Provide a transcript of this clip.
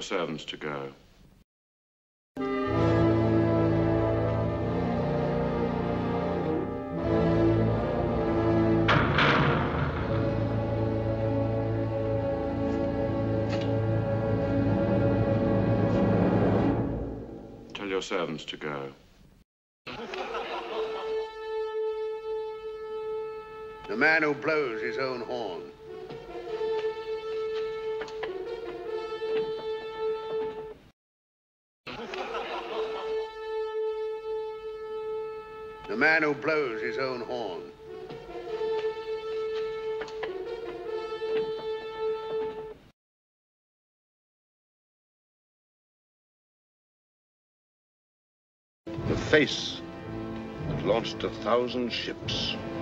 servants to go. Tell your servants to go. The man who blows his own horn. The man who blows his own horn. The face that launched 1,000 ships.